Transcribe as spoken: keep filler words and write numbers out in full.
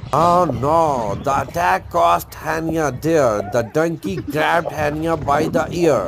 Oh no, the attack cost Hania dear. The donkey grabbed Hania by the ear.